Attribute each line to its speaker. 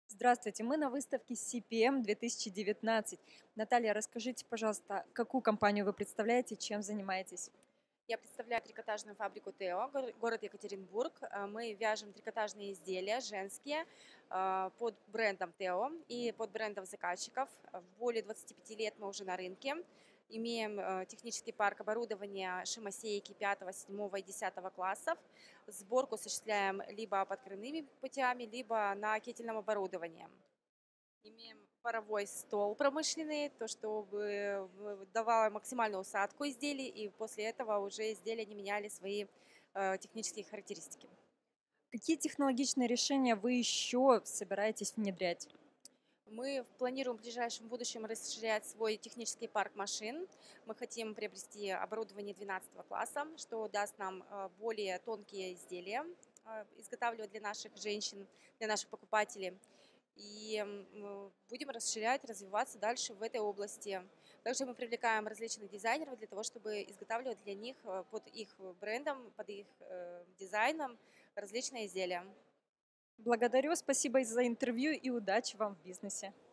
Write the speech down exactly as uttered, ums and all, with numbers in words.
Speaker 1: Здравствуйте, мы на выставке си пи эм две тысячи девятнадцать. Наталья, расскажите, пожалуйста, какую компанию вы представляете, чем занимаетесь?
Speaker 2: Я представляю трикотажную фабрику Тео, гор- город Екатеринбург. Э, Мы вяжем трикотажные изделия женские э, под брендом Тео и под брендом заказчиков. Э, Более двадцати пяти лет мы уже на рынке. Имеем э, технический парк оборудования шимосейки пятого, седьмого и десятого классов. Сборку осуществляем либо подкрывными путями, либо на кетельном оборудовании. Имеем паровой стол промышленный, то, чтобы э, давало максимальную усадку изделий, и после этого уже изделия не меняли свои э, технические характеристики.
Speaker 1: Какие технологичные решения вы еще собираетесь внедрять?
Speaker 2: Мы планируем в ближайшем будущем расширять свой технический парк машин. Мы хотим приобрести оборудование двенадцатого класса, что даст нам э, более тонкие изделия, э, изготавливать для наших женщин, для наших покупателей. И м, будем расширять, развиваться дальше в этой области. Также мы привлекаем различных дизайнеров для того, чтобы изготавливать для них э, под их брендом, под их э, дизайном различные изделия.
Speaker 1: Благодарю, спасибо за интервью и удачи вам в бизнесе.